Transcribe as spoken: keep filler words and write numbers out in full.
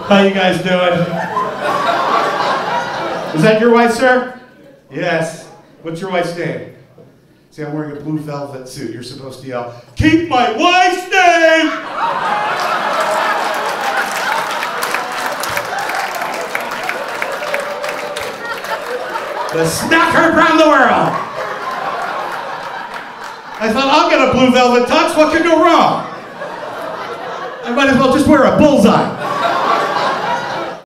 How you guys doing? Is that your wife, sir? Yes. What's your wife's name? See, I'm wearing a blue velvet suit. You're supposed to yell, "Keep my wife's name!" The smack her around the world. I thought, I'll get a blue velvet tux. What could go wrong? I might as well just wear a bullseye.